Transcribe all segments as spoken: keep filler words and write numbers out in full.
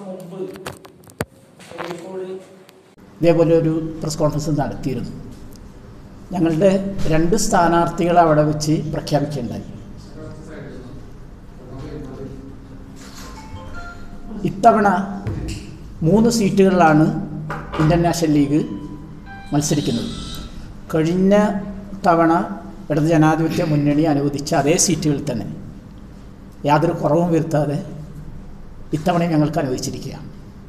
മുമ്പ് കോഴിക്കോട് ഇതേപോലെ ഒരു പ്രസ് കോൺഫറൻസ് നടത്തിയിരുന്നു. ഞങ്ങളുടെ രണ്ട് സ്ഥാനാർത്ഥികളെ അവിടെ വെച്ച് പ്രഖ്യാപിക്കുകയുണ്ടായി. ഇത്തവണ മൂന്ന് സീറ്റുകളിലാണ് ഇന്ത്യൻ നാഷണൽ ലീഗ് മത്സരിക്കുന്നത്. കഴിഞ്ഞ തവണ ഇടത് ജനാധിപത്യ മുന്നണി അനുവദിച്ച അതേ സീറ്റുകളിൽ തന്നെ യാതൊരു കുറവും വരുത്താതെ ഇത്തവണ ഞങ്ങൾക്ക് അനുവദിച്ചിരിക്കുക.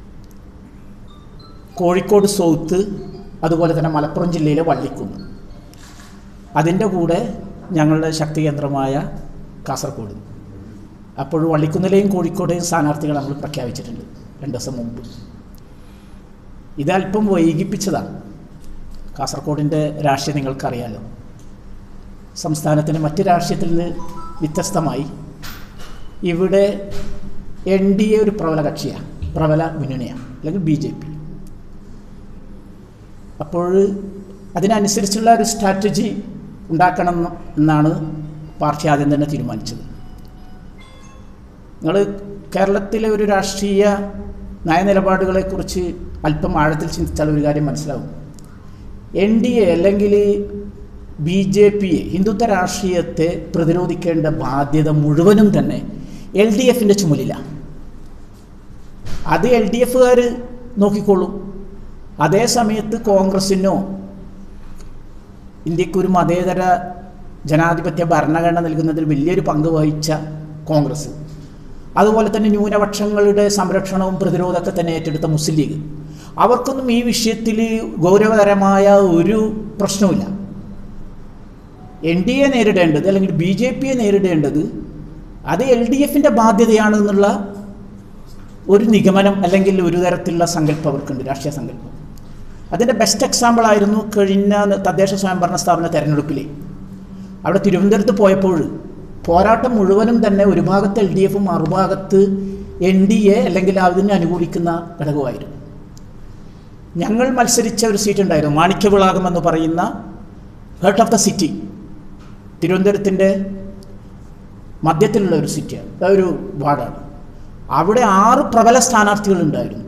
കോഴിക്കോട് സൗത്ത്, അതുപോലെ തന്നെ മലപ്പുറം ജില്ലയിലെ വള്ളിക്കുന്ന്, അതിൻ്റെ കൂടെ ഞങ്ങളുടെ ശക്തി കേന്ദ്രമായ കാസർഗോഡ്. അപ്പോൾ വള്ളിക്കുന്നിലെയും കോഴിക്കോടെയും സ്ഥാനാർത്ഥികൾ നമ്മൾ പ്രഖ്യാപിച്ചിട്ടുണ്ട് രണ്ട് ദിവസം മുമ്പ്. ഇതല്പം വൈകിപ്പിച്ചതാണ്. കാസർഗോഡിൻ്റെ രാഷ്ട്രീയം നിങ്ങൾക്കറിയാലോ. സംസ്ഥാനത്തിന് മറ്റ് രാഷ്ട്രീയത്തിൽ നിന്ന് വ്യത്യസ്തമായി ഇവിടെ എൻ ഡി എ ഒരു പ്രബല കക്ഷിയാണ്, പ്രബല മുന്നണിയാണ്, അല്ലെങ്കിൽ ബി ജെ പി. അപ്പോൾ അതിനനുസരിച്ചുള്ള ഒരു സ്ട്രാറ്റജി ഉണ്ടാക്കണം എന്നാണ് പാർട്ടി ആദ്യം തന്നെ തീരുമാനിച്ചത്. നിങ്ങൾ കേരളത്തിലെ ഒരു രാഷ്ട്രീയ നയനിലപാടുകളെക്കുറിച്ച് അല്പം ആഴത്തിൽ ചിന്തിച്ചാൽ ഒരു കാര്യം മനസ്സിലാവും. എൻ ഡി എ അല്ലെങ്കിൽ ബി ജെ പിയെ, ഹിന്ദുത്വ രാഷ്ട്രീയത്തെ പ്രതിരോധിക്കേണ്ട ബാധ്യത മുഴുവനും തന്നെ എൽ ഡി എഫിൻ്റെ ചുമലിലാണ്. അത് എൽ ഡി എഫുകാർ നോക്കിക്കൊള്ളും. അതേ സമയത്ത് കോൺഗ്രസിനോ, ഇന്ത്യക്കൊരു മതേതര ജനാധിപത്യ ഭരണഘടന നൽകുന്നതിൽ വലിയൊരു പങ്ക് വഹിച്ച കോൺഗ്രസ്, അതുപോലെ തന്നെ ന്യൂനപക്ഷങ്ങളുടെ സംരക്ഷണവും പ്രതിരോധമൊക്കെ തന്നെ ഏറ്റെടുത്ത മുസ്ലിം ലീഗ്, അവർക്കൊന്നും ഈ വിഷയത്തിൽ ഗൗരവതരമായ ഒരു പ്രശ്നവുമില്ല. എൻ ഡി എ നേരിടേണ്ടത് അല്ലെങ്കിൽ ബി ജെ പിയെ നേരിടേണ്ടത് അത് എൽ ഡി എഫിൻ്റെ ബാധ്യതയാണ് എന്നുള്ള ഒരു നിഗമനം അല്ലെങ്കിൽ ഒരു തരത്തിലുള്ള സങ്കല്പം അവർക്കുണ്ട്, രാഷ്ട്രീയ സങ്കല്പം. അതിൻ്റെ ബെസ്റ്റ് എക്സാമ്പിൾ ആയിരുന്നു കഴിഞ്ഞ തദ്ദേശ സ്വയംഭരണ സ്ഥാപന തെരഞ്ഞെടുപ്പിൽ. അവിടെ തിരുവനന്തപുരത്ത് പോയപ്പോൾ പോരാട്ടം മുഴുവനും തന്നെ ഒരു ഭാഗത്ത് എൽ ഡി എഫും മറുഭാഗത്ത് എൻ ഡി എ അല്ലെങ്കിൽ അതിനെ അനുകൂലിക്കുന്ന ഘടകമായിരുന്നു. ഞങ്ങൾ മത്സരിച്ച ഒരു സീറ്റ് ഉണ്ടായിരുന്നു, മാണിക്യവിളാകം എന്ന് പറയുന്ന ഹേർട്ട് ഓഫ് ദ സിറ്റി, തിരുവനന്തപുരത്തിൻ്റെ മധ്യത്തിലുള്ള ഒരു സിറ്റിയാണ്, ഒരു വാർഡാണ്. അവിടെ ആറ് പ്രബല സ്ഥാനാർത്ഥികളുണ്ടായിരുന്നു.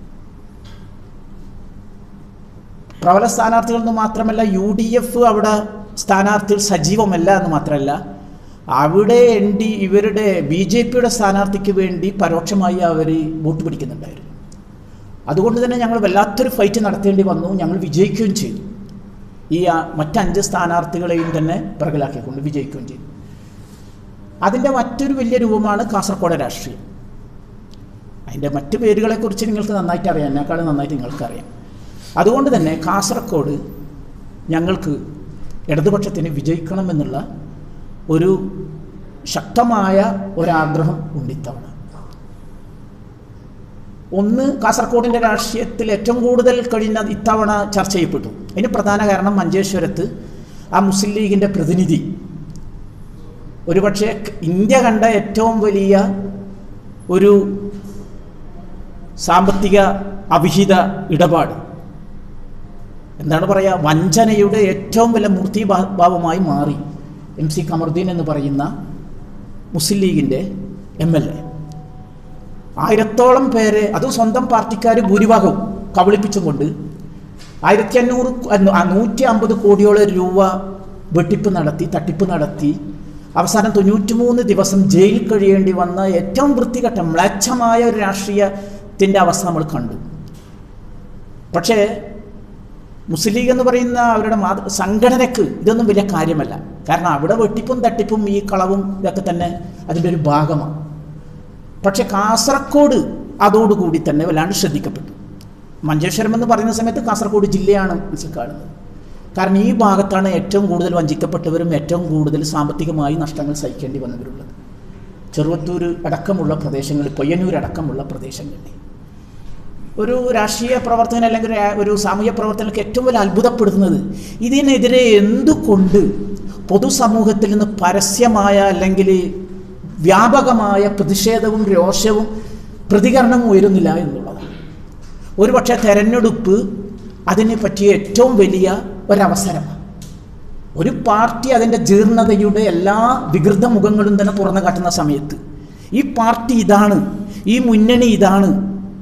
പ്രബല സ്ഥാനാർത്ഥികൾ എന്ന് മാത്രമല്ല, യു ഡി എഫ് അവിടെ സ്ഥാനാർത്ഥികൾ സജീവമല്ല എന്ന് മാത്രമല്ല, അവിടെ എൻ ഡി ഇവരുടെ ബി ജെ പിയുടെ സ്ഥാനാർത്ഥിക്ക് വേണ്ടി പരോക്ഷമായി അവർ വോട്ട് പിടിക്കുന്നുണ്ടായിരുന്നു. അതുകൊണ്ട് തന്നെ ഞങ്ങൾ വല്ലാത്തൊരു ഫൈറ്റ് നടത്തേണ്ടി വന്നു. ഞങ്ങൾ വിജയിക്കുകയും ചെയ്തു. ഈ മറ്റഞ്ച് സ്ഥാനാർത്ഥികളെയും തന്നെ പിറകിലാക്കിക്കൊണ്ട് വിജയിക്കുകയും ചെയ്തു. അതിൻ്റെ മറ്റൊരു വലിയ രൂപമാണ് കാസർഗോഡ് രാഷ്ട്രീയം. അതിൻ്റെ മറ്റ് പേരുകളെക്കുറിച്ച് നിങ്ങൾക്ക് നന്നായിട്ട് അറിയാം, എന്നെക്കാളും നന്നായിട്ട് നിങ്ങൾക്കറിയാം. അതുകൊണ്ട് തന്നെ കാസർഗോഡ് ഞങ്ങൾക്ക് ഇടതുപക്ഷത്തിന് വിജയിക്കണമെന്നുള്ള ഒരു ശക്തമായ ഒരാഗ്രഹം ഉണ്ടിത്തവണ. ഒന്ന്, കാസർഗോഡിൻ്റെ രാഷ്ട്രീയത്തിൽ ഏറ്റവും കൂടുതൽ കഴിഞ്ഞ ഇത്തവണ ചർച്ച ചെയ്യപ്പെട്ടു. അതിന് പ്രധാന കാരണം മഞ്ചേശ്വരത്ത് ആ മുസ്ലിം ലീഗിൻ്റെ പ്രതിനിധി, ഒരുപക്ഷെ ഇന്ത്യ കണ്ട ഏറ്റവും വലിയ ഒരു സാമ്പത്തിക അവിഹിത ഇടപാട്, എന്താണ് പറയുക, വഞ്ചനയുടെ ഏറ്റവും വലിയ മൂർത്തിഭാവമായി മാറി എം സി കമറുദ്ദീൻ എന്ന് പറയുന്ന മുസ്ലിം ലീഗിൻ്റെ എം എൽ എ ആയിരത്തോളം പേരെ, അതും സ്വന്തം പാർട്ടിക്കാർ ഭൂരിഭാഗവും കബളിപ്പിച്ചും കൊണ്ട് ആയിരത്തി അഞ്ഞൂറ് നൂറ്റി അമ്പത് കോടിയോളം രൂപ വെട്ടിപ്പ് നടത്തി, തട്ടിപ്പ് നടത്തി, അവസാനം തൊണ്ണൂറ്റി മൂന്ന് ദിവസം ജയിലിൽ കഴിയേണ്ടി വന്ന ഏറ്റവും വൃത്തികെട്ട മ്ലേച്ഛമായ ഒരു രാഷ്ട്രീയത്തിൻ്റെ അവസ്ഥ നമ്മൾ കണ്ടു. പക്ഷേ മുസ്ലിം ലീഗ് എന്ന് പറയുന്ന അവരുടെ മാതൃ സംഘടനയ്ക്ക് ഇതൊന്നും വലിയ കാര്യമല്ല. കാരണം അവിടെ വെട്ടിപ്പും തട്ടിപ്പും ഈ കളവും ഇതൊക്കെ തന്നെ അതിൻ്റെ ഒരു ഭാഗമാണ്. പക്ഷെ കാസർഗോഡ് അതോടുകൂടി തന്നെ വല്ലാണ്ട് ശ്രദ്ധിക്കപ്പെട്ടു. മഞ്ചേശ്വരം എന്ന് പറയുന്ന സമയത്ത് കാസർഗോഡ് ജില്ലയാണ് മനസ്സിൽ കാണുന്നത്. കാരണം ഈ ഭാഗത്താണ് ഏറ്റവും കൂടുതൽ വഞ്ചിക്കപ്പെട്ടവരും ഏറ്റവും കൂടുതൽ സാമ്പത്തികമായി നഷ്ടങ്ങൾ സഹിക്കേണ്ടി വന്നവരുള്ളത്. ചെറുവത്തൂർ അടക്കമുള്ള പ്രദേശങ്ങളിൽ, പയ്യന്നൂർ അടക്കമുള്ള പ്രദേശങ്ങളിൽ ഒരു രാഷ്ട്രീയ പ്രവർത്തകൻ അല്ലെങ്കിൽ ഒരു സാമൂഹ്യ പ്രവർത്തനങ്ങൾക്ക് ഏറ്റവും വലിയ അത്ഭുതപ്പെടുത്തുന്നത് ഇതിനെതിരെ എന്തുകൊണ്ട് പൊതുസമൂഹത്തിൽ നിന്ന് പരസ്യമായ അല്ലെങ്കിൽ വ്യാപകമായ പ്രതിഷേധവും രോഷവും പ്രതികരണവും ഉയരുന്നില്ല എന്നുള്ളതാണ്. ഒരുപക്ഷെ തെരഞ്ഞെടുപ്പ് അതിനെ പറ്റിയ ഏറ്റവും വലിയ ഒരവസരമാണ്. ഒരു പാർട്ടി അതിൻ്റെ ജീർണതയുടെ എല്ലാ വികൃത മുഖങ്ങളും തന്നെ തുറന്നു കാട്ടുന്ന സമയത്ത് ഈ പാർട്ടി ഇതാണ്, ഈ മുന്നണി ഇതാണ്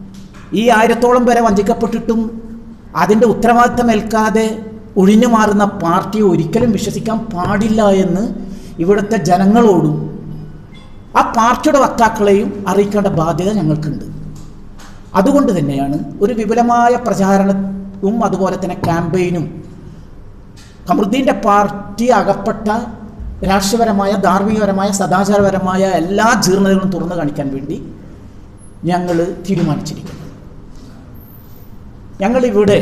ഈ ആയിരത്തോളം പേരെ വഞ്ചിക്കപ്പെട്ടിട്ടും അതിൻ്റെ ഉത്തരവാദിത്തം ഏൽക്കാതെ ഒഴിഞ്ഞു മാറുന്ന പാർട്ടിയെ ഒരിക്കലും വിശ്വസിക്കാൻ പാടില്ല എന്ന് ഇവിടുത്തെ ജനങ്ങളോടും ആ പാർട്ടിയുടെ വക്താക്കളെയും അറിയിക്കേണ്ട ബാധ്യത ഞങ്ങൾക്കുണ്ട്. അതുകൊണ്ട് തന്നെയാണ് ഒരു വിപുലമായ പ്രചാരണവും അതുപോലെ തന്നെ ക്യാമ്പയിനും കമറുദ്ദീൻ്റെ പാർട്ടി അകപ്പെട്ട രാഷ്ട്രീയപരമായ, ധാർമ്മികപരമായ, സദാചാരപരമായ എല്ലാ ജീർണതകളും തുറന്നു കാണിക്കാൻ വേണ്ടി ഞങ്ങൾ തീരുമാനിച്ചിരിക്കുന്നു. ഞങ്ങളിവിടെ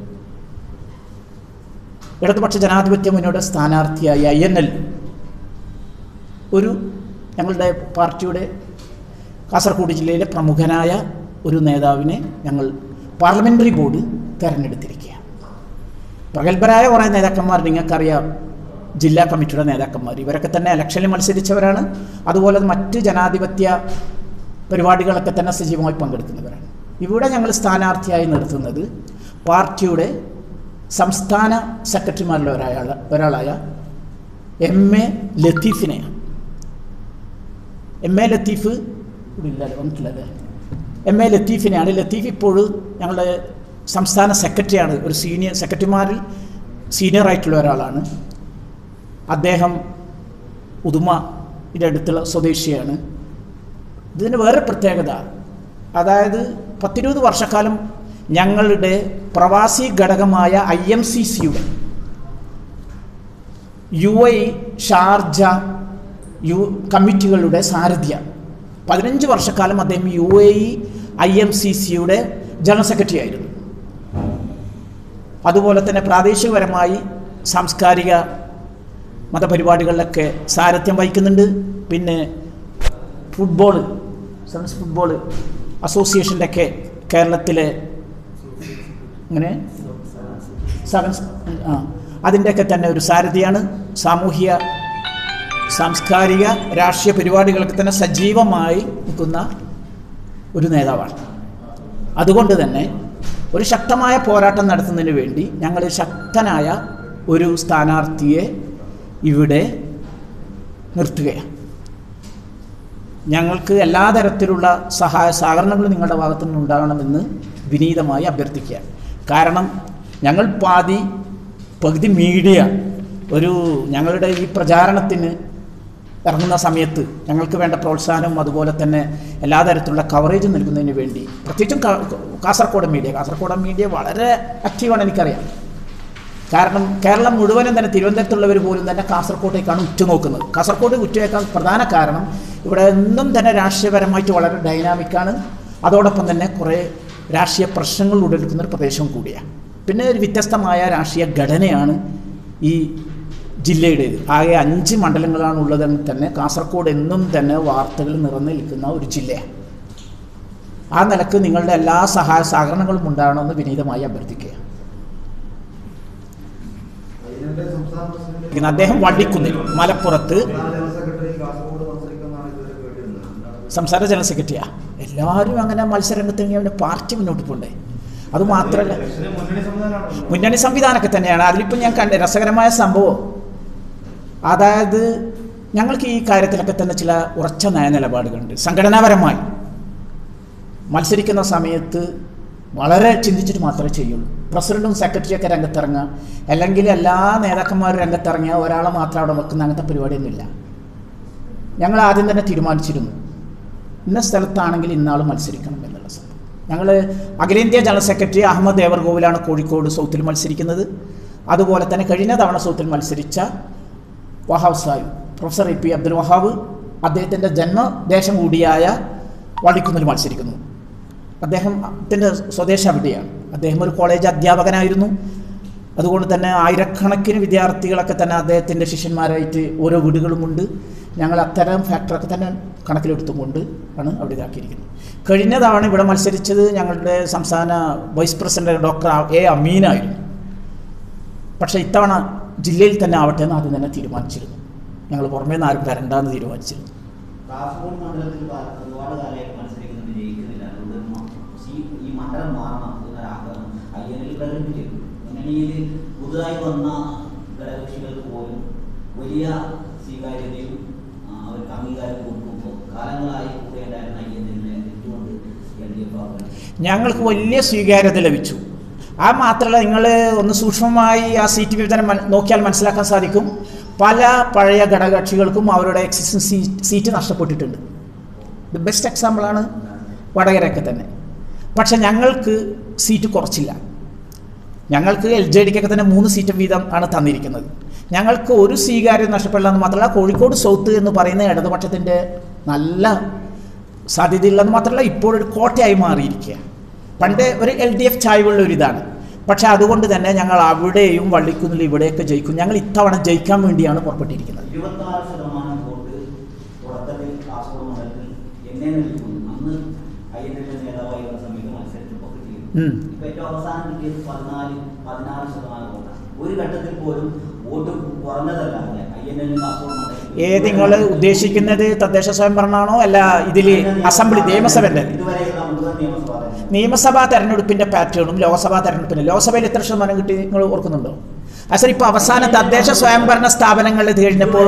ഇടതുപക്ഷ ജനാധിപത്യ മുന്നണിയുടെ സ്ഥാനാർത്ഥിയായി ഐ എൻ എൽ ഒരു ഞങ്ങളുടെ പാർട്ടിയുടെ കാസർഗോഡ് ജില്ലയിലെ പ്രമുഖനായ ഒരു നേതാവിനെ ഞങ്ങൾ പാർലമെൻ്ററി ബോർഡ് തിരഞ്ഞെടുത്തിരിക്കുക. പ്രഗത്ഭരായ കുറേ നേതാക്കന്മാർ നിങ്ങൾക്കറിയാം, ജില്ലാ കമ്മിറ്റിയുടെ നേതാക്കന്മാർ, ഇവരൊക്കെ തന്നെ ഇലക്ഷനിൽ മത്സരിച്ചവരാണ്. അതുപോലെ മറ്റ് ജനാധിപത്യ പരിപാടികളൊക്കെ തന്നെ സജീവമായി പങ്കെടുക്കുന്നവരാണ്. ഇവിടെ ഞങ്ങൾ സ്ഥാനാർത്ഥിയായി നിർത്തുന്നത് പാർട്ടിയുടെ സംസ്ഥാന സെക്രട്ടറിമാരിൽ ഒരാൾ ഒരാളായ എം എ ലത്തീഫിനെയാണ്. എം എ ലത്തീഫ് ഇവിടെ ഇല്ലല്ലോ, വന്നിട്ടില്ലല്ലേ? എം എ ലത്തീഫിനെയാണ്. ലത്തീഫ് ഇപ്പോഴും ഞങ്ങളുടെ സംസ്ഥാന സെക്രട്ടറിയാണ്. ഒരു സീനിയർ സെക്രട്ടറിമാരിൽ സീനിയറായിട്ടുള്ള ഒരാളാണ്. അദ്ദേഹം ഉദുമയുടെ അടുത്തുള്ള സ്വദേശിയാണ്. ഇതിന് വേറെ പ്രത്യേകത, അതായത് പത്തിരുപത് വർഷക്കാലം ഞങ്ങളുടെ പ്രവാസി ഘടകമായ ഐ എം സി സിയുടെ യു എ ഷാർജ യു കമ്മിറ്റികളുടെ സാരഥിയാണ്. പതിനഞ്ച് വർഷക്കാലം അദ്ദേഹം U A E I M C സിയുടെ ജനറൽ സെക്രട്ടറി ആയിരുന്നു. അതുപോലെ തന്നെ പ്രാദേശികപരമായി സാംസ്കാരിക മതപരിപാടികളിലൊക്കെ സാരഥ്യം വഹിക്കുന്നുണ്ട്. പിന്നെ ഫുട്ബോൾ, സെവൻസ് ഫുട്ബോൾ അസോസിയേഷൻ്റെ ഒക്കെ കേരളത്തിലെ അങ്ങനെ സെവൻസ് ആ അതിൻ്റെയൊക്കെ തന്നെ ഒരു സാരഥിയാണ്. സാമൂഹിക സാംസ്കാരിക രാഷ്ട്രീയ പരിപാടികളൊക്കെ തന്നെ സജീവമായി നിൽക്കുന്ന ഒരു നേതാവാണ്. അതുകൊണ്ട് തന്നെ ഒരു ശക്തമായ പോരാട്ടം നടത്തുന്നതിന് വേണ്ടി ഞങ്ങൾ ശക്തനായ ഒരു സ്ഥാനാർത്ഥിയെ ഇവിടെ നിർത്തുകയാണ്. ഞങ്ങൾക്ക് എല്ലാ തരത്തിലുള്ള സഹായ സഹകരണങ്ങളും നിങ്ങളുടെ ഭാഗത്തു നിന്ന് ഉണ്ടാകണമെന്ന് വിനീതമായി അഭ്യർത്ഥിക്കുകയാണ്. കാരണം ഞങ്ങൾ പാതി പകുതി മീഡിയ ഒരു ഞങ്ങളുടെ ഈ പ്രചാരണത്തിന് ഇറങ്ങുന്ന സമയത്ത് ഞങ്ങൾക്ക് വേണ്ട പ്രോത്സാഹനവും അതുപോലെ തന്നെ എല്ലാ തരത്തിലുള്ള കവറേജും നൽകുന്നതിന് വേണ്ടി പ്രത്യേകിച്ചും കാസർഗോഡ് മീഡിയ കാസർഗോഡ് മീഡിയ വളരെ ആക്റ്റീവാണ് എനിക്കറിയാം. കാരണം കേരളം മുഴുവനും തന്നെ തിരുവനന്തപുരത്തുള്ളവർ പോലും തന്നെ കാസർഗോട്ടേക്കാണ് ഉറ്റുനോക്കുന്നത്. കാസർഗോഡ് ഉറ്റുനോക്കാൻ പ്രധാന കാരണം ഇവിടെ എന്നും തന്നെ രാഷ്ട്രീയപരമായിട്ട് വളരെ ഡൈനാമിക്കാണ്. അതോടൊപ്പം തന്നെ കുറേ രാഷ്ട്രീയ പ്രശ്നങ്ങൾ ഉടലെടുക്കുന്ന ഒരു പ്രദേശവും കൂടിയാണ്. പിന്നെ ഒരു വ്യത്യസ്തമായ രാഷ്ട്രീയ ഘടനയാണ് ഈ ജില്ലയുടേത്. ആകെ അഞ്ച് മണ്ഡലങ്ങളാണ് ഉള്ളതെന്ന് തന്നെ കാസർഗോഡ് എന്നും തന്നെ വാർത്തകൾ നിറഞ്ഞു നിൽക്കുന്ന ഒരു ജില്ലയാണ്. ആ നിലക്ക് നിങ്ങളുടെ എല്ലാ സഹായ സഹകരണങ്ങളും ഉണ്ടാകണമെന്ന് വിനീതമായി അഭ്യർത്ഥിക്കുക. അദ്ദേഹം വള്ളിക്കുന്നിൽ മലപ്പുറത്ത് സംസ്ഥാന ജനറൽ സെക്രട്ടറിയാ. എല്ലാവരും അങ്ങനെ മത്സരരംഗത്ത് പാർട്ടി മുന്നോട്ട് പോകണ്ടേ. അതുമാത്രമല്ല മുന്നണി സംവിധാനമൊക്കെ തന്നെയാണ്. അതിലിപ്പോൾ ഞാൻ കണ്ട രസകരമായ സംഭവം, അതായത് ഞങ്ങൾക്ക് ഈ കാര്യത്തിലൊക്കെ തന്നെ ചില ഉറച്ച നയനിലപാടുകളുണ്ട്. സംഘടനാപരമായി മത്സരിക്കുന്ന സമയത്ത് വളരെ ചിന്തിച്ചിട്ട് മാത്രമേ ചെയ്യുള്ളൂ. പ്രസിഡന്റും സെക്രട്ടറിയൊക്കെ രംഗത്തിറങ്ങുക, അല്ലെങ്കിൽ എല്ലാ നേതാക്കന്മാരും രംഗത്തിറങ്ങിയ ഒരാളെ മാത്രം അവിടെ വെക്കുന്ന അങ്ങനത്തെ പരിപാടിയൊന്നുമില്ല. ഞങ്ങൾ ആദ്യം തന്നെ തീരുമാനിച്ചിരുന്നു ഇന്ന സ്ഥലത്താണെങ്കിൽ ഇന്നാൾ മത്സരിക്കണം എന്നുള്ള സംഭവം. ഞങ്ങൾ അഖിലേന്ത്യാ ജനറൽ സെക്രട്ടറി അഹമ്മദ് ദേവർഗോവിലാണ് കോഴിക്കോട് സൗത്തിൽ മത്സരിക്കുന്നത്. അതുപോലെ തന്നെ കഴിഞ്ഞ തവണ സൗത്തിൽ മത്സരിച്ച Wahab Sahib professor A P Abdul Wahab അദ്ദേഹത്തിൻ്റെ ജന്മദേശം കൂടിയായ വള്ളിക്കുന്നിൽ മത്സരിക്കുന്നു. അദ്ദേഹത്തിൻ്റെ സ്വദേശം അവിടെയാണ്. അദ്ദേഹം ഒരു കോളേജ് അധ്യാപകനായിരുന്നു. അതുകൊണ്ട് തന്നെ ആയിരക്കണക്കിന് വിദ്യാർത്ഥികളൊക്കെ തന്നെ അദ്ദേഹത്തിൻ്റെ ശിഷ്യന്മാരായിട്ട് ഓരോ വീടുകളുമുണ്ട്. ഞങ്ങൾ അത്തരം ഫാക്ടറൊക്കെ തന്നെ കണക്കിലെടുത്തുകൊണ്ട് ആണ് അവിടെ ഇതാക്കിയിരിക്കുന്നത്. കഴിഞ്ഞ തവണ ഇവിടെ മത്സരിച്ചത് ഞങ്ങളുടെ സംസ്ഥാന വൈസ് പ്രസിഡന്റ് ഡോക്ടർ എ അമീനായിരുന്നു. പക്ഷേ ഇത്തവണ ജില്ലയിൽ തന്നെ ആവട്ടെ എന്ന് ആദ്യം തന്നെ തീരുമാനിച്ചിരുന്നു. ഞങ്ങൾ പുറമേ നിന്ന് ആരും വരണ്ടാന്ന് തീരുമാനിച്ചിരുന്നു. പുതുതായി വന്ന ഘടകകക്ഷികൾക്ക് പോലും വലിയ സ്വീകാര്യതയും അവർക്ക് അംഗീകാരം കൊടുക്കുമ്പോൾ കാലങ്ങളായി കൂടെ ഉണ്ടായിരുന്ന ഐ എൻ എല്ലിനെ എന്തുകൊണ്ട് എൽ ഡി എഫ് ഞങ്ങൾക്ക് വലിയ സ്വീകാര്യത ലഭിച്ചു. ആ മാത്രമല്ല, നിങ്ങൾ ഒന്ന് സൂക്ഷ്മമായി ആ സീറ്റ് വിഭജനം നോക്കിയാൽ മനസ്സിലാക്കാൻ സാധിക്കും. പല പഴയ ഘടകകക്ഷികൾക്കും അവരുടെ എക്സിസ്റ്റൻസ് സീറ്റ് നഷ്ടപ്പെട്ടിട്ടുണ്ട്. ദ ബെസ്റ്റ് എക്സാമ്പിളാണ് വടകരയൊക്കെ തന്നെ. പക്ഷെ ഞങ്ങൾക്ക് സീറ്റ് കുറച്ചില്ല. ഞങ്ങൾക്ക് എൽ ജെ ഡിക്കൊക്കെ തന്നെ മൂന്ന് സീറ്റ് വീതം ആണ് തന്നിരിക്കുന്നത്. ഞങ്ങൾക്ക് ഒരു സ്വീകാര്യത നഷ്ടപ്പെടില്ല എന്ന് മാത്രമല്ല, കോഴിക്കോട് സൗത്ത് എന്ന് പറയുന്ന ഇടതുപക്ഷത്തിൻ്റെ നല്ല സാധ്യതയില്ലെന്ന് മാത്രമല്ല, ഇപ്പോഴൊരു കോട്ടയായി മാറിയിരിക്കുക. പണ്ട് ഒരു എൽ ഡി എഫ് ചായ്വുള്ള ഒരു ഇതാണ്. പക്ഷേ അതുകൊണ്ട് തന്നെ ഞങ്ങൾ അവിടെയും വള്ളിക്കുന്നിൽ ഇവിടെയൊക്കെ ജയിക്കും. ഞങ്ങൾ ഇത്തവണ ജയിക്കാൻ വേണ്ടിയാണ് പുറപ്പെട്ടിരിക്കുന്നത്. ഏത് നിങ്ങൾ ഉദ്ദേശിക്കുന്നത് തദ്ദേശ സ്വയംഭരണമാണോ അല്ല ഇതിൽ അസംബ്ലി നിയമസഭൻ്റെ? നിയമസഭാ തെരഞ്ഞെടുപ്പിൻ്റെ പാറ്റേണും ലോക്സഭാ തെരഞ്ഞെടുപ്പിൻ്റെ ലോക്സഭയിൽ എത്ര ശതമാനം കിട്ടി നിങ്ങൾ ഓർക്കുന്നുണ്ടോ? അസൽ ഇപ്പോൾ അവസാന തദ്ദേശ സ്വയംഭരണ സ്ഥാപനങ്ങളിൽ ഇത് കഴിഞ്ഞപ്പോൾ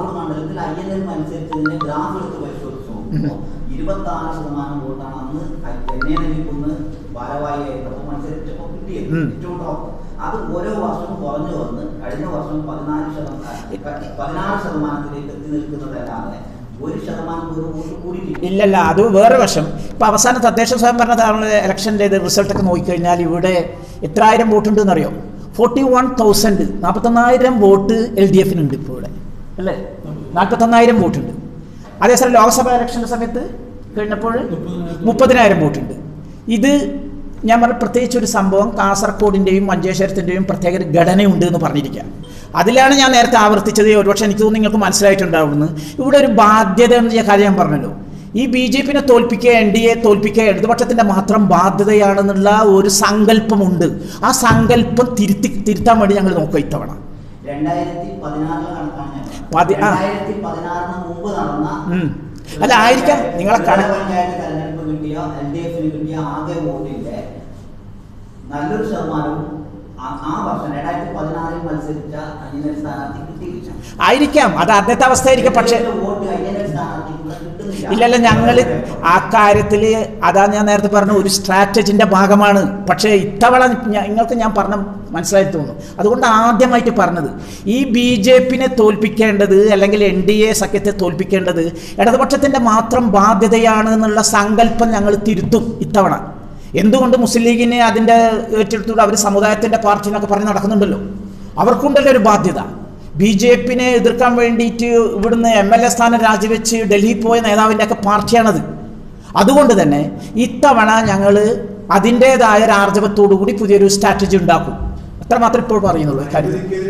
അത് ഓരോ വർഷവും കുറഞ്ഞു വന്ന് കഴിഞ്ഞ വർഷം പതിനാല് ശതമാനം പതിനാറ് ശതമാനത്തിലേക്ക് എത്തി നിൽക്കുന്നതല്ലാതെ ഒരു ശതമാനം ഒരു വോട്ട് കൂടി ഇല്ലല്ല. അത് വേറെ വശം. ഇപ്പോൾ അവസാന തദ്ദേശ സ്വയംഭരണ ഇലക്ഷൻ്റെ ഇത് റിസൾട്ടൊക്കെ നോക്കിക്കഴിഞ്ഞാൽ ഇവിടെ എത്രായിരം വോട്ടുണ്ടെന്നറിയോ? ഫോർട്ടി വൺ തൗസൻഡ് നാൽപ്പത്തൊന്നായിരം വോട്ട് എൽ ഡി എഫിനുണ്ട് ഇപ്പോൾ ഇവിടെ, അല്ലേ? നാൽപ്പത്തൊന്നായിരം വോട്ടുണ്ട്. അതേസമയം ലോക്സഭാ ഇലക്ഷൻ്റെ സമയത്ത് കഴിഞ്ഞപ്പോൾ മുപ്പതിനായിരം വോട്ടുണ്ട്. ഇത് ഞാൻ പറഞ്ഞ പ്രത്യേകിച്ച് ഒരു സംഭവം കാസർഗോഡിൻ്റെയും മഞ്ചേശ്വരത്തിൻ്റെയും പ്രത്യേക ഒരു ഘടനയുണ്ട് എന്ന് പറഞ്ഞിരിക്കുക. അതിലാണ് ഞാൻ നേരത്തെ ആവർത്തിച്ചത്. ഒരുപക്ഷെ എനിക്ക് തോന്നുന്നു നിങ്ങൾക്ക് മനസ്സിലായിട്ടുണ്ടാവുന്നു. ഇവിടെ ഒരു ബാധ്യത എന്ന കാര്യം ഞാൻ പറഞ്ഞല്ലോ. ഈ ബി ജെ പിനെ തോൽപ്പിക്കുക, എൻ ഡി എ തോൽപ്പിക്കുക ഇടതുപക്ഷത്തിൻ്റെ മാത്രം ബാധ്യതയാണെന്നുള്ള ഒരു സങ്കല്പമുണ്ട്. ആ സങ്കല്പം തിരുത്തി തിരുത്താൻ വേണ്ടി ഞങ്ങൾ നോക്കുക ഇത്തവണ. അല്ല ആയിരിക്കാം നിങ്ങളെ കണക്ക് നല്ലൊരു ശതമാനവും ആ വർഷം രണ്ടായിരത്തി പതിനാറിൽ മത്സരിച്ച അയ്യന്നൂർ സ്ഥാനാർത്ഥി കിട്ടിയില്ല. ആയിരിക്കാം, അത് ആദ്യത്തെ അവസ്ഥയായിരിക്കും. പക്ഷേ ഇല്ലല്ല, ഞങ്ങൾ ആ കാര്യത്തിൽ അതാ ഞാൻ നേരത്തെ പറഞ്ഞ ഒരു സ്ട്രാറ്റജിൻ്റെ ഭാഗമാണ്. പക്ഷേ ഇത്തവണ നിങ്ങൾക്ക് ഞാൻ പറഞ്ഞ മനസ്സിലായി തോന്നുന്നു. അതുകൊണ്ട് ആദ്യമായിട്ട് പറഞ്ഞത് ഈ ബി ജെ പിനെ തോൽപ്പിക്കേണ്ടത് അല്ലെങ്കിൽ എൻ ഡി എ സഖ്യത്തെ തോൽപ്പിക്കേണ്ടത് ഇടതുപക്ഷത്തിൻ്റെ മാത്രം ബാധ്യതയാണ് എന്നുള്ള സങ്കല്പം ഞങ്ങൾ തിരുത്തും ഇത്തവണ. എന്തുകൊണ്ട് മുസ്ലിം ലീഗിനെ അതിൻ്റെ ഏറ്റെടുത്തുകൊണ്ട് അവർ സമുദായത്തിൻ്റെ പാർട്ടി എന്നൊക്കെ പറഞ്ഞ് നടക്കുന്നുണ്ടല്ലോ, അവർക്കുണ്ടല്ലോ ഒരു ബാധ്യത. ബി ജെ പിനെ എതിർക്കാൻ വേണ്ടിയിട്ട് ഇവിടുന്ന് എം എൽ എ സ്ഥാനം രാജിവെച്ച് ഡൽഹിയിൽ പോയ നേതാവിൻ്റെ ഒക്കെ പാർട്ടിയാണത്. അതുകൊണ്ട് തന്നെ ഇത്തവണ ഞങ്ങൾ അതിൻ്റേതായ ഒരു ആർജവത്തോടു കൂടി പുതിയൊരു സ്ട്രാറ്റജി ഉണ്ടാക്കും. അത്ര മാത്രം ഇപ്പോൾ പറയുന്നുള്ളൂ കാര്യം.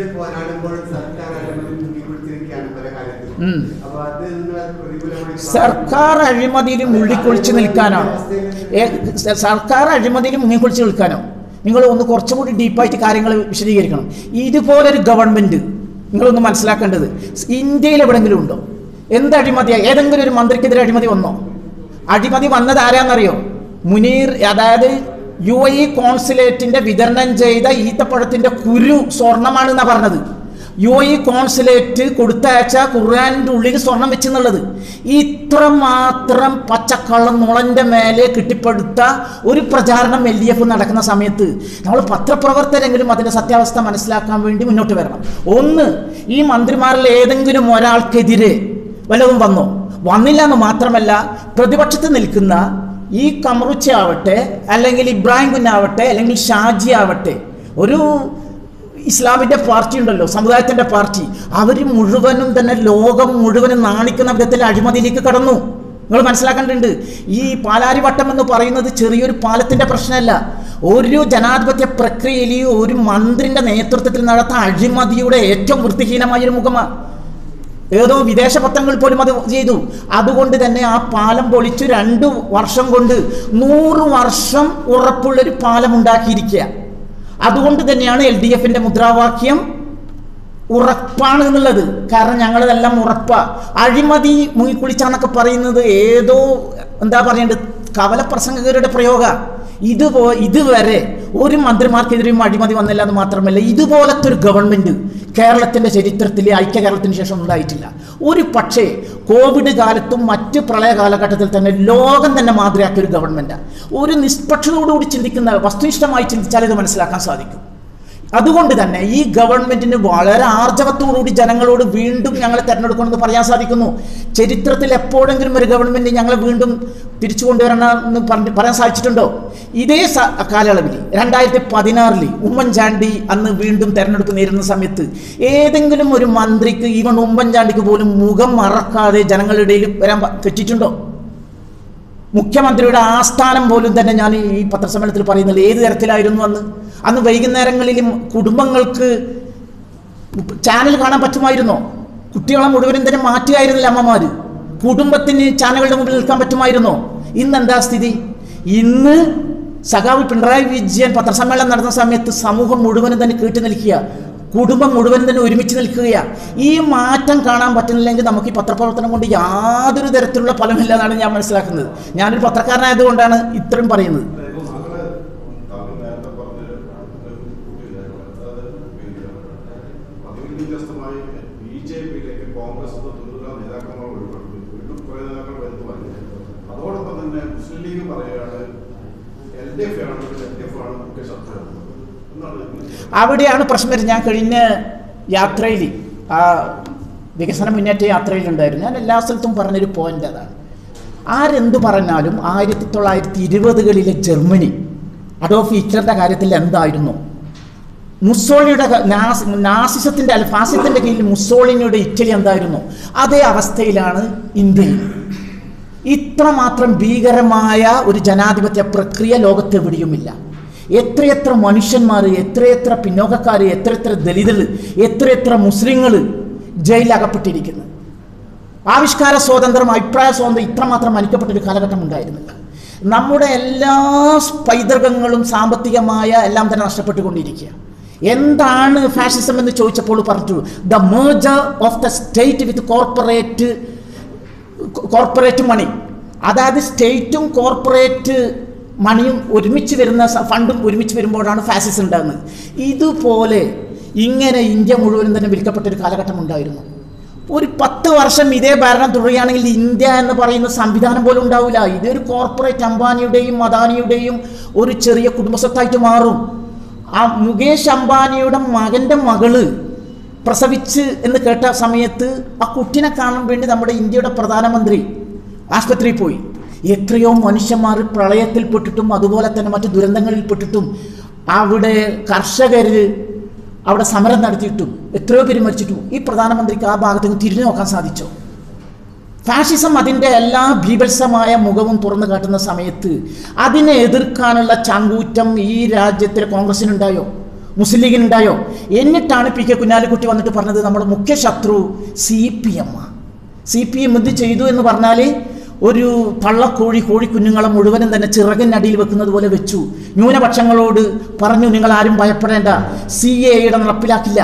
സർക്കാർ അഴിമതിയിൽ മുള്ളിക്കൊളിച്ച് നിൽക്കാനാണോ? സർക്കാർ അഴിമതിയിൽ മുങ്ങിക്കൊളിച്ച് നിൽക്കാനോ? നിങ്ങൾ ഒന്ന് കുറച്ചും കൂടി ഡീപ്പായിട്ട് കാര്യങ്ങൾ വിശദീകരിക്കണം. ഇതുപോലൊരു ഗവൺമെൻറ് നിങ്ങളൊന്ന് മനസ്സിലാക്കേണ്ടത് ഇന്ത്യയിൽ എവിടെയെങ്കിലും ഉണ്ടോ? എന്ത് അഴിമതിയാണ്? ഏതെങ്കിലും ഒരു മന്ത്രിക്കെതിരെ അഴിമതി വന്നോ? അഴിമതി വന്നത് ആരാന്നറിയോ? മുനീർ, അതായത് യു എ ഇ കോൺസുലേറ്റിൻ്റെ വിതരണം ചെയ്ത ഈത്തപ്പഴത്തിൻ്റെ കുരു സ്വർണ്ണമാണെന്നാണ് പറഞ്ഞത്. യു എ ഇ കോൺസുലേറ്റ് കൊടുത്തയച്ച ഖുർആൻ്റെ ഉള്ളിൽ സ്വർണം വെച്ചെന്നുള്ളത്. ഇത്രമാത്രം പച്ചക്കള്ളം നുളൻ്റെ മേലെ കെട്ടിപ്പടുത്ത ഒരു പ്രചാരണം എൽ ഡി എഫ് നടക്കുന്ന സമയത്ത് നമ്മൾ പത്രപ്രവർത്തകരെങ്കിലും അതിൻ്റെ സത്യാവസ്ഥ മനസ്സിലാക്കാൻ വേണ്ടി മുന്നോട്ട് വരണം. ഒന്ന്, ഈ മന്ത്രിമാരിൽ ഏതെങ്കിലും ഒരാൾക്കെതിരെ വല്ലതും വന്നോ? വന്നില്ല എന്ന് മാത്രമല്ല, പ്രതിപക്ഷത്ത് നിൽക്കുന്ന ഈ കമറുച്ച ആവട്ടെ അല്ലെങ്കിൽ ഇബ്രാഹിം കുഞ്ഞാവട്ടെ അല്ലെങ്കിൽ ഷാജി ആവട്ടെ, ഒരു ഇസ്ലാമിൻ്റെ പാർട്ടി ഉണ്ടല്ലോ, സമുദായത്തിൻ്റെ പാർട്ടി, അവർ മുഴുവനും തന്നെ ലോകം മുഴുവനും നാണിക്കുന്ന വിധത്തിൽ അഴിമതിയിലേക്ക് കടന്നു. നിങ്ങൾ മനസ്സിലാക്കേണ്ടതുണ്ട്. ഈ പാലാരിവട്ടം എന്ന് പറയുന്നത് ചെറിയൊരു പാലത്തിൻ്റെ പ്രശ്നമല്ല. ഒരു ജനാധിപത്യ പ്രക്രിയയിൽ ഒരു മന്ത്രിൻ്റെ നേതൃത്വത്തിൽ നടത്തുന്ന അഴിമതിയുടെ ഏറ്റവും വൃത്തിഹീനമായൊരു മുഖമാണ്. ഏതോ വിദേശ പത്രങ്ങൾ പോലും അത് ചെയ്തു. അതുകൊണ്ട് തന്നെ ആ പാലം പൊളിച്ചു രണ്ടു വർഷം കൊണ്ട് നൂറ് വർഷം ഉറപ്പുള്ളൊരു പാലം ഉണ്ടാക്കിയിരിക്കുക. അതുകൊണ്ട് തന്നെയാണ് എൽ ഡി എഫിൻ്റെ മുദ്രാവാക്യം ഉറപ്പാണ് എന്നുള്ളത്. കാരണം ഞങ്ങളതെല്ലാം ഉറപ്പാ. അഴിമതി മുങ്ങിക്കുളിച്ചാന്നൊക്കെ പറയുന്നത് ഏതോ എന്താ പറയേണ്ടത് കവലപ്രസംഗകരുടെ പ്രയോഗ. ഇതുപോ ഇതുവരെ ഒരു മന്ത്രിമാർക്കെതിരെയും അഴിമതി വന്നില്ല എന്ന് മാത്രമല്ല, ഇതുപോലത്തെ ഒരു ഗവൺമെൻറ് കേരളത്തിൻ്റെ ചരിത്രത്തിൽ ഐക്യ കേരളത്തിന് ശേഷം ഉണ്ടായിട്ടില്ല. ഒരു പക്ഷേ കോവിഡ് കാലത്തും മറ്റ് പ്രളയ കാലഘട്ടത്തിൽ തന്നെ ലോകം തന്നെ മാതൃകയാക്കിയ ഒരു ഗവൺമെൻറ്റാണ്. ഒരു നിഷ്പക്ഷതയോടുകൂടി ചിന്തിക്കുന്ന, വസ്തുനിഷ്ഠമായി ചിന്തിച്ചാൽ ഇത് മനസ്സിലാക്കാൻ സാധിക്കും. അതുകൊണ്ട് തന്നെ ഈ ഗവൺമെൻറ്റിന് വളരെ ആർജവത്തോടുകൂടി ജനങ്ങളോട് വീണ്ടും ഞങ്ങളെ തിരഞ്ഞെടുക്കണമെന്ന് പറയാൻ സാധിക്കുന്നു. ചരിത്രത്തിൽ എപ്പോഴെങ്കിലും ഒരു ഗവൺമെൻറ് ഞങ്ങളെ വീണ്ടും തിരിച്ചു കൊണ്ടുവരണമെന്ന് പറഞ്ഞ് പറയാൻ സാധിച്ചിട്ടുണ്ടോ? ഇതേ കാലയളവിൽ രണ്ടായിരത്തി പതിനാറിൽ ഉമ്മൻചാണ്ടി അന്ന് വീണ്ടും തെരഞ്ഞെടുപ്പ് നേരിടുന്ന സമയത്ത് ഏതെങ്കിലും ഒരു മന്ത്രിക്ക്, ഈവൻ ഉമ്മൻചാണ്ടിക്ക് പോലും മുഖം മറക്കാതെ ജനങ്ങളുടെ ഇടയിൽ വരാൻ പറ്റിയിട്ടുണ്ടോ? മുഖ്യമന്ത്രിയുടെ ആസ്ഥാനം പോലും തന്നെ ഞാൻ ഈ പത്രസമ്മേളനത്തിൽ പറയുന്നില്ല ഏത് തരത്തിലായിരുന്നു അന്ന്. അന്ന് വൈകുന്നേരങ്ങളിലും കുടുംബങ്ങൾക്ക് ചാനൽ കാണാൻ പറ്റുമായിരുന്നോ? കുട്ടികളെ മുഴുവനും തന്നെ മാറ്റുകയായിരുന്നില്ല അമ്മമാർ. കുടുംബത്തിന് ചാനലുകളുടെ മുമ്പിൽ നിൽക്കാൻ പറ്റുമായിരുന്നോ? ഇന്ന് എന്താ സ്ഥിതി? ഇന്ന് സഖാവ് പിണറായി വിജയൻ പത്രസമ്മേളനം നടന്ന സമയത്ത് സമൂഹം മുഴുവനും തന്നെ കേട്ടു നിൽക്കുക, കുടുംബം മുഴുവനും തന്നെ ഒരുമിച്ച് നിൽക്കുകയാണ്. ഈ മാറ്റം കാണാൻ പറ്റുന്നില്ലെങ്കിൽ നമുക്ക് ഈ പത്രപ്രവർത്തനം കൊണ്ട് യാതൊരു തരത്തിലുള്ള ഫലമില്ല എന്നാണ് ഞാൻ മനസ്സിലാക്കുന്നത്. ഞാനൊരു പത്രക്കാരനായതുകൊണ്ടാണ് ഇത്രയും പറയുന്നത്. അവിടെയാണ് പ്രശ്നം വരുന്നത്. ഞാൻ കഴിഞ്ഞ യാത്രയിൽ, ആ വികസന മുന്നേറ്റ യാത്രയിലുണ്ടായിരുന്നു. ഞാൻ എല്ലാ സ്ഥലത്തും പറഞ്ഞൊരു പോയിന്റ് അതാണ്. ആരെന്തു പറഞ്ഞാലും ആയിരത്തി തൊള്ളായിരത്തി ഇരുപതുകളിലെ ജർമ്മനി അഡോൾഫ് ഹിറ്റ്ലറുടെ കാര്യത്തിൽ എന്തായിരുന്നു, മുസോളിനിയുടെ നാസിസത്തിൻ്റെ അല്ല ഫാസിസത്തിൻ്റെ കീഴിൽ മുസോളിനിയുടെ ഇറ്റലി എന്തായിരുന്നു, അതേ അവസ്ഥയിലാണ് ഇന്ത്യയിൽ. ഇത്രമാത്രം ഭീകരമായ ഒരു ജനാധിപത്യ പ്രക്രിയ ലോകത്തെവിടെയുമില്ല. എത്രയെത്ര മനുഷ്യന്മാർ, എത്രയെത്ര പിന്നോക്കക്കാർ, എത്രയെത്ര ദലിതർ, എത്രയെത്ര മുസ്ലിങ്ങൾ ജയിലിൽ അകപ്പെട്ടിരിക്കുന്നു. ആവിഷ്കാര സ്വാതന്ത്ര്യം, അഭിപ്രായ സ്വാതന്ത്ര്യം ഇത്രമാത്രം മനിക്കപ്പെട്ടൊരു കാലഘട്ടം ഉണ്ടായിരുന്നില്ല. നമ്മുടെ എല്ലാ പൈതൃകങ്ങളും സാമ്പത്തികമായ എല്ലാം തന്നെ നഷ്ടപ്പെട്ടുകൊണ്ടിരിക്കുക. എന്താണ് ഫാഷിസം എന്ന് ചോദിച്ചപ്പോൾ പറഞ്ഞു, the merger of the state with corporate corporate money. അതായത് സ്റ്റേറ്റും കോർപ്പറേറ്റ് മണിയും ഒരുമിച്ച് വരുന്ന ഫണ്ടും ഒരുമിച്ച് വരുമ്പോഴാണ് ഫാസിസം ഉണ്ടാകുന്നത്. ഇതുപോലെ ഇങ്ങനെ ഇന്ത്യ മുഴുവനും തന്നെ വിൽക്കപ്പെട്ടൊരു കാലഘട്ടം ഉണ്ടായിരുന്നു. ഒരു പത്ത് വർഷം ഇതേ ഭരണം തുടരുകയാണെങ്കിൽ ഇന്ത്യ എന്ന് പറയുന്ന സംവിധാനം പോലും ഉണ്ടാവില്ല. ഇതൊരു കോർപ്പറേറ്റ് അംബാനിയുടെയും അദാനിയുടെയും ഒരു ചെറിയ കുടുംബസ്വത്തായിട്ട് മാറും. ആ മുകേഷ് അംബാനിയുടെ മകൻ്റെ മകള് പ്രസവിച്ച് എന്ന് കേട്ട സമയത്ത് ആ കുട്ടിനെ കാണാൻ വേണ്ടി നമ്മുടെ ഇന്ത്യയുടെ പ്രധാനമന്ത്രി ആശുപത്രിയിൽ പോയി. എത്രയോ മനുഷ്യന്മാർ പ്രളയത്തിൽപ്പെട്ടിട്ടും അതുപോലെ തന്നെ മറ്റു ദുരന്തങ്ങളിൽപ്പെട്ടിട്ടും അവിടെ കർഷകർ അവിടെ സമരം നടത്തിയിട്ടും എത്രയോ പേര് മരിച്ചിട്ടും ഈ പ്രധാനമന്ത്രിക്ക് ആ ഭാഗത്തേക്ക് തിരിഞ്ഞു നോക്കാൻ സാധിച്ചോ? ഫാഷിസം അതിൻ്റെ എല്ലാ ഭീഭത്സമായ മുഖവും തുറന്നു കാട്ടുന്ന സമയത്ത് അതിനെ എതിർക്കാനുള്ള ചങ്കൂറ്റം ഈ രാജ്യത്തിലെ കോൺഗ്രസിനുണ്ടായോ, മുസ്ലിം ലീഗിനുണ്ടായോ? എന്നിട്ടാണ് പി കെ കുഞ്ഞാലിക്കുട്ടി വന്നിട്ട് പറഞ്ഞത് നമ്മുടെ മുഖ്യ ശത്രു സി പി എം ആണ്. സി പി എം എന്ത് ചെയ്തു എന്ന് പറഞ്ഞാൽ ഒരു പള്ളക്കോഴി കോഴിക്കുഞ്ഞുങ്ങളെ മുഴുവനും തന്നെ ചിറകിനടിയിൽ വെക്കുന്നത് പോലെ വെച്ചു. ന്യൂനപക്ഷങ്ങളോട് പറഞ്ഞു, നിങ്ങൾ ആരും ഭയപ്പെടേണ്ട, സി എയുടെ നടപ്പിലാക്കില്ല.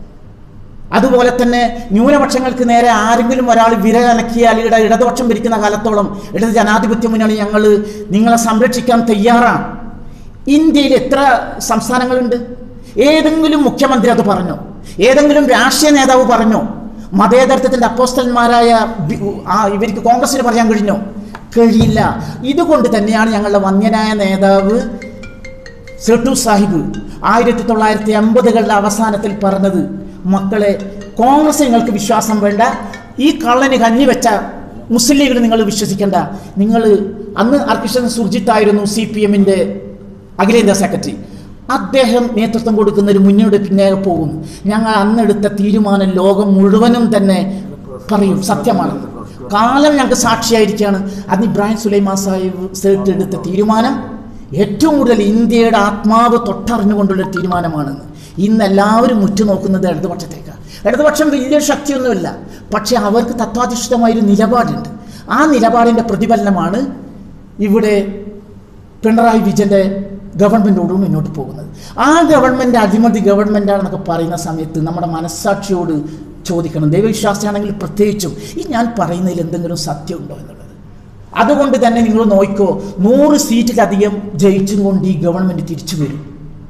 അതുപോലെ തന്നെ ന്യൂനപക്ഷങ്ങൾക്ക് നേരെ ആരെങ്കിലും ഒരാൾ വിരലനക്കിയാൽ ഇട ഇടതുപക്ഷം ഭരിക്കുന്ന കാലത്തോളം ഇടത് ജനാധിപത്യ മുന്നണി ഞങ്ങൾ നിങ്ങളെ സംരക്ഷിക്കാൻ തയ്യാറാണ്. ഇന്ത്യയിൽ എത്ര സംസ്ഥാനങ്ങളുണ്ട്? ഏതെങ്കിലും മുഖ്യമന്ത്രി അത് പറഞ്ഞോ? ഏതെങ്കിലും രാഷ്ട്രീയ നേതാവ് പറഞ്ഞോ? മതേതരത്വത്തിൻ്റെ അപ്പോസ്റ്റന്മാരായ ഇവർക്ക് കോൺഗ്രസിന് പറയാൻ കഴിഞ്ഞോ? കഴിയില്ല. ഇതുകൊണ്ട് തന്നെയാണ് ഞങ്ങളുടെ വന്യനായ നേതാവ് സെട്ടു സാഹിബ് ആയിരത്തി തൊള്ളായിരത്തി അമ്പതുകളുടെ അവസാനത്തിൽ പറഞ്ഞത്, മക്കളെ, കോൺഗ്രസ് നിങ്ങൾക്ക് വിശ്വാസം വേണ്ട, ഈ കള്ളന് കഞ്ഞി വെച്ച മുസ്ലിം ലീഗിൽ നിങ്ങൾ വിശ്വസിക്കേണ്ട. നിങ്ങൾ അന്ന് അർക്കിഷൻ സുർജിത്തായിരുന്നു സി പി എമ്മിൻ്റെ അഖിലേന്ത്യാ സെക്രട്ടറി. അദ്ദേഹം നേതൃത്വം കൊടുക്കുന്ന ഒരു മുന്നോട്ട് പിന്നേ പോകും. ഞങ്ങൾ അന്നെടുത്ത തീരുമാനം ലോകം മുഴുവനും തന്നെ പറയും സത്യമാണെന്ന്. കാലം ഞങ്ങൾക്ക് സാക്ഷിയായിരിക്കുകയാണ്. അന്ന് ഇബ്രാഹിം സുലൈമാൻ സാഹിബ് സേട്ട് എടുത്ത തീരുമാനം ഏറ്റവും കൂടുതൽ ഇന്ത്യയുടെ ആത്മാവ് തൊട്ടറിഞ്ഞുകൊണ്ടുള്ളൊരു തീരുമാനമാണെന്ന്. ഇന്ന് എല്ലാവരും ഉറ്റുനോക്കുന്നത് ഇടതുപക്ഷത്തേക്കാണ്. ഇടതുപക്ഷം വലിയ ശക്തിയൊന്നുമില്ല, പക്ഷേ അവർക്ക് തത്വാധിഷ്ഠിതമായൊരു നിലപാടുണ്ട്. ആ നിലപാടിൻ്റെ പ്രതിഫലനമാണ് ഇവിടെ പിണറായി വിജയൻ്റെ ഗവൺമെൻറ്റോടും മുന്നോട്ട് പോകുന്നത്. ആ ഗവൺമെൻറ് അഴിമതി ഗവൺമെൻറ്റാണെന്നൊക്കെ പറയുന്ന സമയത്ത് നമ്മുടെ മനസ്സാക്ഷിയോട് ചോദിക്കണം, ദൈവവിശ്വാസിയാണെങ്കിൽ പ്രത്യേകിച്ചും, ഈ ഞാൻ പറയുന്നതിൽ എന്തെങ്കിലും സത്യമുണ്ടോ എന്നുള്ളത്. അതുകൊണ്ട് തന്നെ നിങ്ങൾ നോക്കിക്കോ, നൂറ് സീറ്റിലധികം ജയിച്ചും കൊണ്ട് ഈ ഗവൺമെന്റ് തിരിച്ചു വരും.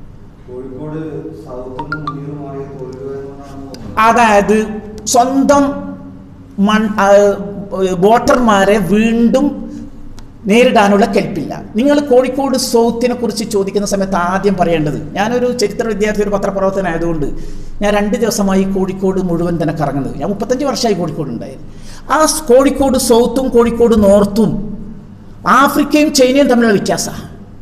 അതായത് സ്വന്തം മൺ വോട്ടർമാരെ വീണ്ടും നേരിടാനുള്ള കെൽപ്പില്ല. നിങ്ങൾ കോഴിക്കോട് സൗത്തിനെ കുറിച്ച് ചോദിക്കുന്ന സമയത്ത് ആദ്യം പറയേണ്ടത്, ഞാനൊരു ചരിത്ര വിദ്യാർത്ഥി, ഒരു പത്രപ്രവർത്തനായതുകൊണ്ട് ഞാൻ രണ്ട് ദിവസമായി കോഴിക്കോട് മുഴുവൻ തന്നെ കറങ്ങുന്നത്. ഞാൻ മുപ്പത്തഞ്ച് വർഷമായി കോഴിക്കോട് ഉണ്ടായത്. ആ കോഴിക്കോട് സൗത്തും കോഴിക്കോട് നോർത്തും ആഫ്രിക്കയും ചൈനയും തമ്മിലുള്ള വ്യത്യാസമാണ്.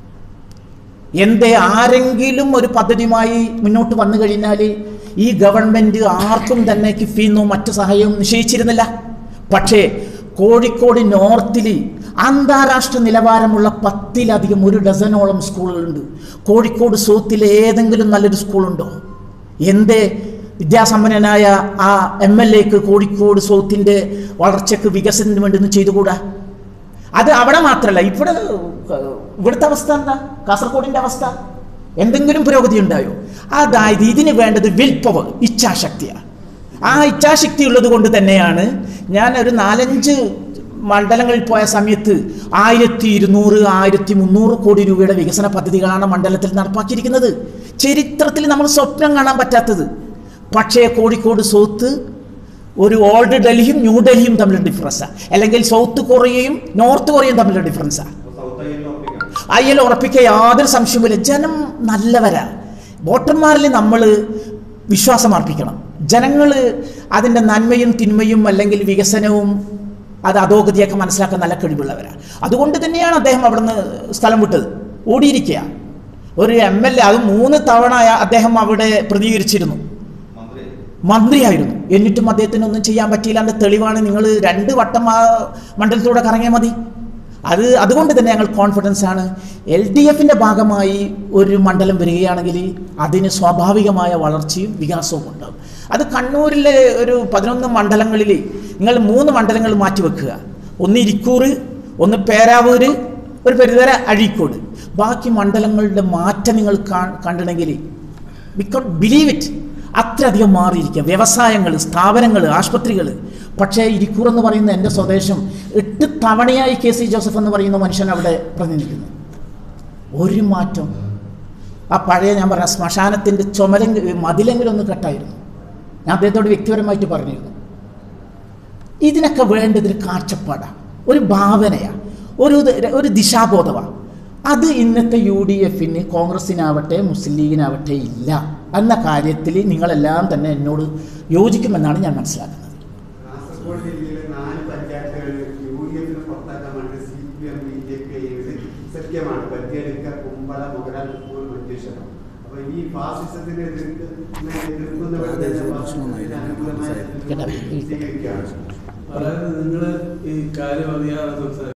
എന്തേ ആരെങ്കിലും ഒരു പദ്ധതിയുമായി മുന്നോട്ട് വന്നു കഴിഞ്ഞാൽ ഈ ഗവൺമെൻറ് ആർക്കും തന്നെ കിഫീന്നോ മറ്റു സഹായവും നിശ്ചയിച്ചിരുന്നില്ല. പക്ഷേ കോഴിക്കോട് നോർത്തിൽ അന്താരാഷ്ട്ര നിലവാരമുള്ള പത്തിലധികം ഒരു ഡസനോളം സ്കൂളുകളുണ്ട്. കോഴിക്കോട് സൗത്തിൽ ഏതെങ്കിലും നല്ലൊരു സ്കൂളുണ്ടോ? എന്തേ വിദ്യാസമ്പന്നനായ ആ എം എൽ എക്ക് കോഴിക്കോട് സൗത്തിൻ്റെ വളർച്ചയ്ക്ക് വികസനത്തിന് വേണ്ടി ഒന്നും ചെയ്തുകൂടാ? അത് അവിടെ മാത്രമല്ല, ഇവിടെ ഇവിടുത്തെ അവസ്ഥ എന്താ? കാസർഗോഡിൻ്റെ അവസ്ഥ എന്തെങ്കിലും പുരോഗതി ഉണ്ടായോ? അതായത് ഇതിന് വേണ്ടത് വിൽ പവർ, ഇച്ഛാശക്തിയാണ്. ആ ഇച്ഛാശക്തി ഉള്ളത് കൊണ്ട് തന്നെയാണ് ഞാൻ ഒരു നാലഞ്ച് മണ്ഡലങ്ങളിൽ പോയ സമയത്ത് ആയിരത്തി ഇരുന്നൂറ് ആയിരത്തി മുന്നൂറ് കോടി രൂപയുടെ വികസന പദ്ധതികളാണ് മണ്ഡലത്തിൽ നടപ്പാക്കിയിരിക്കുന്നത്. ചരിത്രത്തിൽ നമ്മൾ സ്വപ്നം കാണാൻ പറ്റാത്തത്. പക്ഷേ കോഴിക്കോട് സൗത്ത് ഒരു ഓൾഡ് ഡൽഹിയും ന്യൂ ഡൽഹിയും തമ്മിലുള്ള ഡിഫറൻസാണ്, അല്ലെങ്കിൽ സൗത്ത് കൊറിയയും നോർത്ത് കൊറിയയും തമ്മിലുള്ള ഡിഫറൻസാണ്. അയ്യൽ ഉറപ്പിക്കുക യാതൊരു സംശയവുമില്ല. ജനം നല്ലവരാ. വോട്ടർമാരിൽ നമ്മൾ വിശ്വാസം അർപ്പിക്കണം. ജനങ്ങൾ അതിൻ്റെ നന്മയും തിന്മയും അല്ലെങ്കിൽ വികസനവും അത് അധോഗതിയൊക്കെ മനസ്സിലാക്കാൻ നല്ല കഴിവുള്ളവരാണ്. അതുകൊണ്ട് തന്നെയാണ് അദ്ദേഹം അവിടുന്ന് സ്ഥലം വിട്ടത്, ഓടിയിരിക്കുക. ഒരു എം എൽ എ അത് മൂന്ന് തവണ അദ്ദേഹം അവിടെ പ്രതികരിച്ചിരുന്നു, മന്ത്രിയായിരുന്നു. എന്നിട്ടും അദ്ദേഹത്തിനൊന്നും ചെയ്യാൻ പറ്റിയില്ല. അതിൻ്റെ തെളിവാണ് നിങ്ങൾ രണ്ട് വട്ടം ആ മണ്ഡലത്തിലൂടെ കറങ്ങിയാൽ മതി. അത് അതുകൊണ്ട് തന്നെ ഞങ്ങൾ കോൺഫിഡൻസ് ആണ്, എൽ ഡി എഫിൻ്റെ ഭാഗമായി ഒരു മണ്ഡലം വരികയാണെങ്കിൽ അതിന് സ്വാഭാവികമായ വളർച്ചയും വികാസവും ഉണ്ടാകും. അത് കണ്ണൂരിലെ ഒരു പതിനൊന്ന് മണ്ഡലങ്ങളിൽ നിങ്ങൾ മൂന്ന് മണ്ഡലങ്ങൾ മാറ്റിവെക്കുക. ഒന്ന് ഇരിക്കൂർ, ഒന്ന് പേരാവൂര്, ഒരു പരിധിവരെ അഴീക്കോട്. ബാക്കി മണ്ഡലങ്ങളുടെ മാറ്റം നിങ്ങൾ കണ്ടിട്ടുണ്ടെങ്കിൽ വി കോൺ ബിലീവ് ഇറ്റ്. അത്രയധികം മാറിയിരിക്കുക. വ്യവസായങ്ങൾ, സ്ഥാപനങ്ങൾ, ആശുപത്രികൾ. പക്ഷേ ഇരിക്കൂർ എന്ന് പറയുന്ന എൻ്റെ സ്വദേശം എട്ട് തവണയായി കെ സി ജോസഫ് എന്ന് പറയുന്ന മനുഷ്യൻ അവിടെ പ്രതിനിധിക്കുന്നു. ഒരു മാറ്റം. ആ പഴയ ഞാൻ പറഞ്ഞ ശ്മശാനത്തിൻ്റെ ചുമലെങ്കിലും മതിലെങ്കിലും ഒന്ന് കെട്ടായിരുന്നു. ഞാൻ അദ്ദേഹത്തോട് വ്യക്തിപരമായിട്ട് പറഞ്ഞിരുന്നു. ഇതിനൊക്കെ വേണ്ടതൊരു കാഴ്ചപ്പാടാണ്, ഒരു ഭാവനയാണ്, ഒരു ഒരു ദിശാബോധമാണ്. അത് ഇന്നത്തെ യു ഡി എഫിന്, കോൺഗ്രസിനാവട്ടെ മുസ്ലിം ലീഗിനാവട്ടെ ഇല്ല എന്ന കാര്യത്തിൽ നിങ്ങളെല്ലാം തന്നെ എന്നോട് യോജിക്കുമെന്നാണ് ഞാൻ മനസ്സിലാക്കുന്നത്. കാസർഗോഡ് ജില്ലയിലെ നാല് പഞ്ചായത്തുകൾ യു ഡി എഫിന് പുറത്താക്കാൻ വേണ്ടി C P M B J P സഖ്യമാണ്. പറ്റിയെടുക്ക, കുമ്പള, മുതലാൽ, മഞ്ചേശ്വരം. അപ്പൊ ഈ ഫാസിസത്തിനെ എതിർത്ത് എതിർക്കുന്നവരുടെ അതായത് നിങ്ങൾ ഈ കാര്യം അറിയാതെ